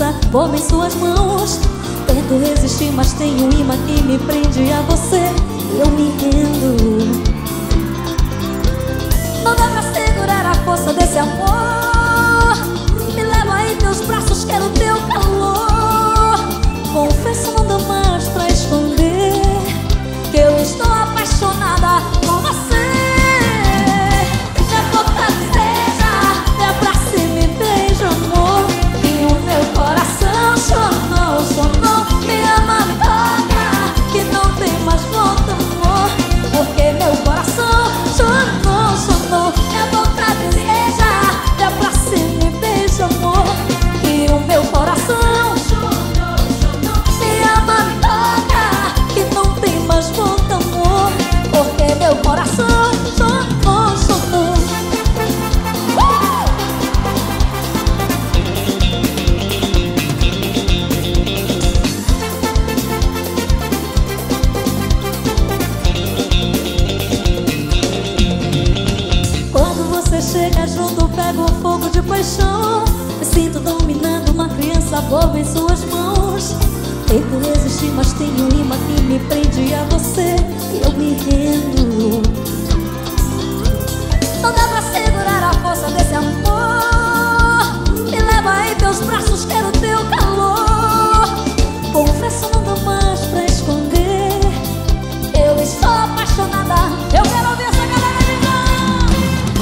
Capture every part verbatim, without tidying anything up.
apaixonada por em suas mãos. Tento resistir, mas tem um imã que me prende a você. Eu me rendo. Não dá pra segurar a força desse amor. Me leva aí teus braços, quero teu calor. Confesso, não dá mais pra esconder que eu estou apaixonada por você. Minha boca deseja, me abraça e me beija, amor. E o meu coração chonou, chonou. Me ama, me toca, que não tem mais volta, amor. Porque meu coração chonou, chonou. Minha boca deseja, me abraça e me beija, amor. E o meu coração chonou, chonou. Me ama, me toca, que não tem mais volta, amor. Porque meu coração chonou, chonou. uh! Quando você chega junto, pego o fogo de paixão. Me sinto dominando uma criança boba em suas mãos. Tento resistir, mas tem um imã que me prende a você. E eu me rendo. Não dá pra segurar a força desse amor. Me leva aí teus braços, quero teu calor. Confesso, não dá mais pra esconder. Eu estou apaixonada. Eu quero ouvir essa galera gritando.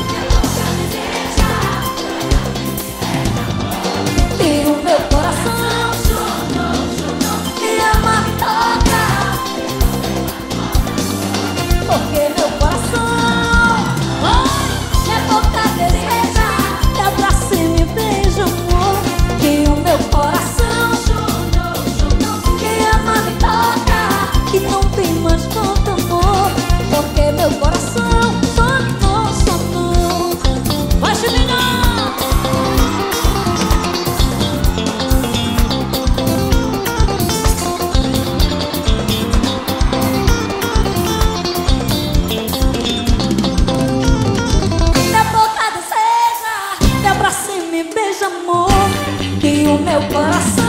E o meu coração me ama, me toca. Porque meu coração, oi, minha boca deseja, me abraça e me beija, amor. Que o meu coração me ama, me toca, que não tem mais volta, amor. Porque meu coração sonou, sonou. Vai, Chilinha! Me abraça e me beija, amor. Que o meu coração